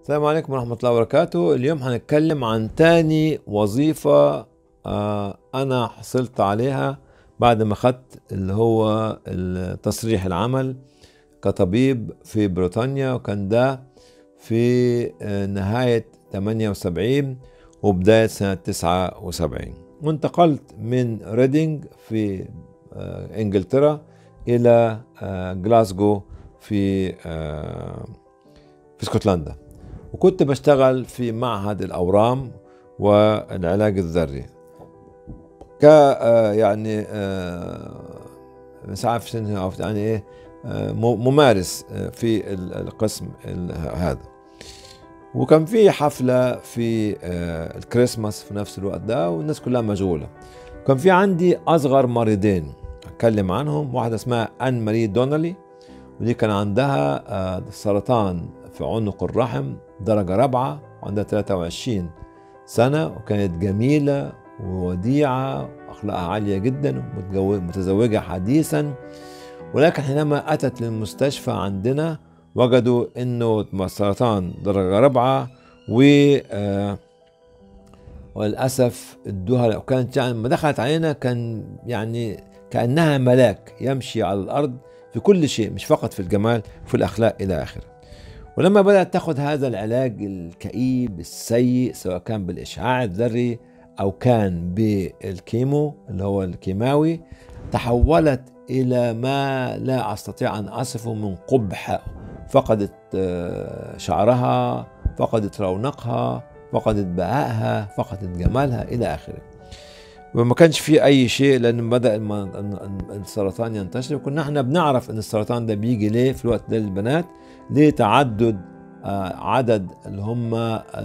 السلام عليكم ورحمة الله وبركاته. اليوم هنتكلم عن تاني وظيفة أنا حصلت عليها بعد ما خدت اللي هو تصريح العمل كطبيب في بريطانيا، وكان ده في نهاية 78 وبداية سنة 79. وانتقلت من ريدينج في إنجلترا إلى جلاسكو في اسكتلندا، وكنت بشتغل في معهد الأورام والعلاج الذري ك يعني مش عارف شنو يعني ايه، ممارس في القسم هذا. وكان في حفلة في الكريسماس في نفس الوقت ده، والناس كلها مشغولة. كان في عندي أصغر مريضين أتكلم عنهم، واحدة اسمها آن ماري دونالي، ودي كان عندها سرطان في عنق الرحم درجة 4، وعندها 23 سنة، وكانت جميلة ووديعة وأخلاقها عالية جدا، ومتزوجة حديثا. ولكن حينما أتت للمستشفى عندنا وجدوا إنه سرطان درجة 4، وللأسف ادوها. كانت يعني لما دخلت علينا كان يعني كأنها ملاك يمشي على الأرض في كل شيء، مش فقط في الجمال، في الأخلاق إلى آخره. ولما بدأت تاخد هذا العلاج الكئيب السيء، سواء كان بالإشعاع الذري أو كان بالكيمو اللي هو الكيماوي، تحولت إلى ما لا أستطيع أن أصفه من قبح. فقدت شعرها، فقدت رونقها، فقدت بهائها، فقدت جمالها إلى آخره. وما كانش فيه أي شيء، لأن بدأ السرطان ينتشر. وكنا احنا بنعرف أن السرطان ده بيجي ليه في الوقت ده للبنات، ليه تعدد عدد اللي هم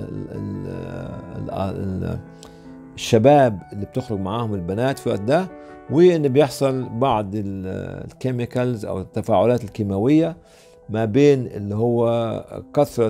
الشباب اللي بتخرج معاهم البنات في الوقت ده، وان بيحصل بعض الكيميكالز او التفاعلات الكيماويه ما بين اللي هو كثره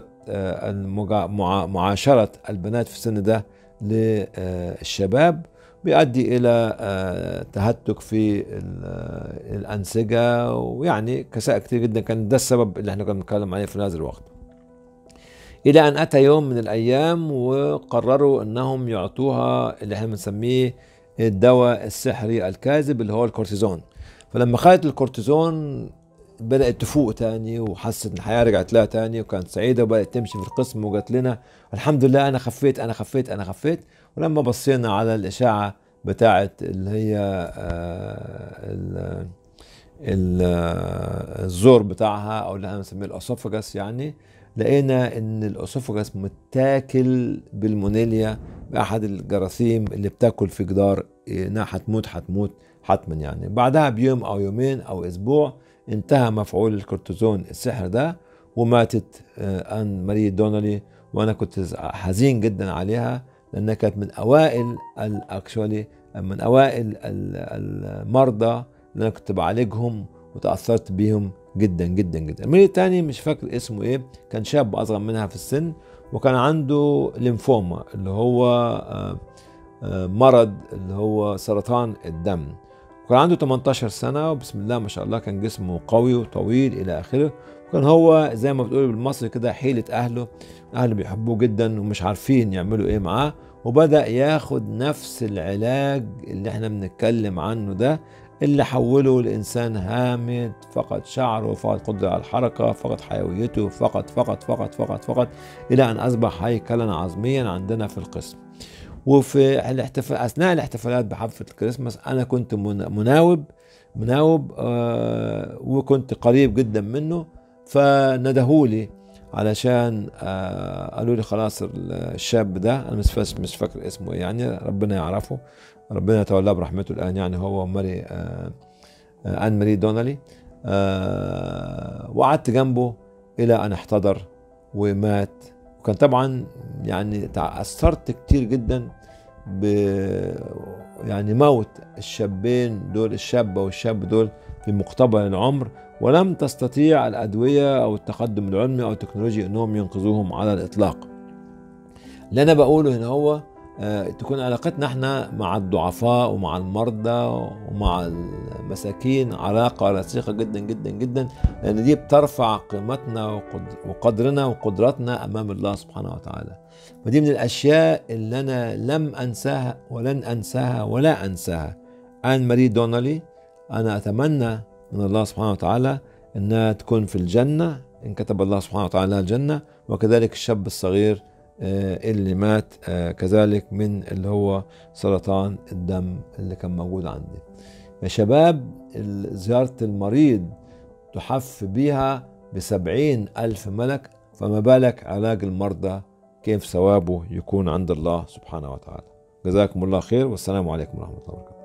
معاشره البنات في السن ده للشباب، بيؤدي الى تهتك في الانسجه، ويعني كسائر كتير جدا. كان ده السبب اللي احنا كنا بنتكلم عليه في هذا الوقت. إلى أن أتى يوم من الأيام وقرروا أنهم يعطوها اللي احنا بنسميه الدواء السحري الكاذب اللي هو الكورتيزون. فلما خدت الكورتيزون بدأت تفوق تاني، وحست ان الحياة رجعت لها تاني، وكانت سعيدة، وبدأت تمشي في القسم، وقالت لنا الحمد لله أنا خفيت أنا خفيت أنا خفيت. ولما بصينا على الإشاعة بتاعة اللي هي الزور بتاعها، او اللي احنا بنسميه الاسوفاجاس، يعني لقينا ان الاسوفاجاس متاكل بالمونيليا، باحد الجراثيم اللي بتاكل في جدار، انها هتموت حتما. يعني بعدها بيوم او يومين او اسبوع انتهى مفعول الكورتيزون السحر ده، وماتت آن ماري دونالي. وانا كنت حزين جدا عليها، لانها كانت من اوائل من اوائل المرضى اللي انا كنت بعالجهم، وتاثرت بيهم جدا جدا جدا. المريض الثاني مش فاكر اسمه ايه، كان شاب اصغر منها في السن، وكان عنده ليمفوما اللي هو مرض اللي هو سرطان الدم. وكان عنده 18 سنة، وبسم الله ما شاء الله كان جسمه قوي وطويل إلى آخره. وكان هو زي ما بتقول بالمصري كده حيلة أهله بيحبوه جدا ومش عارفين يعملوا إيه معاه. وبدأ ياخد نفس العلاج اللي احنا بنتكلم عنه ده، اللي حوله لإنسان هامد، فقد شعره، فقد قدرة على الحركة، فقد حيويته، فقد إلى أن أصبح هيكلا عظميا عندنا في القسم. وفي الاحتفال، أثناء الاحتفالات بحفلة الكريسماس، أنا كنت مناوب وكنت قريب جدا منه. فندهولي علشان قالوا لي خلاص الشاب ده، أنا مش فاكر اسمه يعني، ربنا يعرفه، ربنا يتولاه برحمته الآن، يعني هو ماري آن ماري دونالي. وقعدت جنبه إلى أن احتضر ومات. وكان طبعا يعني تأثرت كتير جدا ب يعني موت الشابين دول، الشابة والشاب دول في مقتبل العمر، ولم تستطيع الأدوية أو التقدم العلمي أو التكنولوجيا أنهم ينقذوهم على الإطلاق. اللي أنا بقوله هنا هو تكون علاقتنا احنا مع الضعفاء ومع المرضى ومع المساكين علاقة لصيقة جدا جدا جدا، لأن دي بترفع قيمتنا وقدرنا وقدراتنا أمام الله سبحانه وتعالى. فدي من الأشياء اللي أنا لم أنساها ولن أنساها ولا أنساها. آن ماري دونالي، أنا أتمنى من الله سبحانه وتعالى أنها تكون في الجنة إن كتب الله سبحانه وتعالى الجنة، وكذلك الشاب الصغير اللي مات كذلك من اللي هو سرطان الدم اللي كان موجود عندي. يا شباب، زيارة المريض تحف بها ب70,000 ملك، فما بالك علاج المرضى كيف ثوابه يكون عند الله سبحانه وتعالى. جزاكم الله خير، والسلام عليكم ورحمة الله وبركاته.